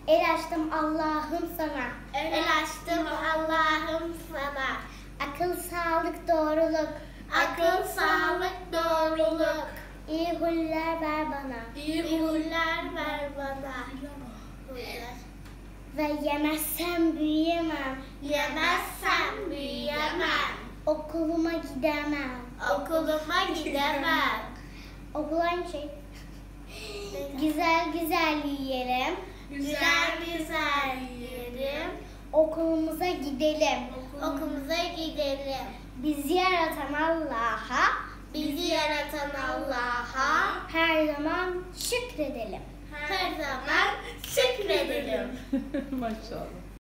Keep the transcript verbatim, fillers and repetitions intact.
El açtım Allah'ım sana. El açtım Allah'ım sana. Akıl, sağlık, doğruluk. Akıl, sağlık, doğruluk. İyi huller ver bana. İyi huylar ver bana. Huylar. Ve yemezsem büyüyemem. Yemezsem büyüyemem. Okuluma gidemem. Okuluma gidemem. Okul aynı şey. Güzel güzel yiyelim. Güzel güzel yerim. Okulumuza gidelim. Okulumuza gidelim. Bizi yaratan Allah'a Bizi yaratan Allah'a her zaman şükredelim. her zaman şükredelim. Maşallah.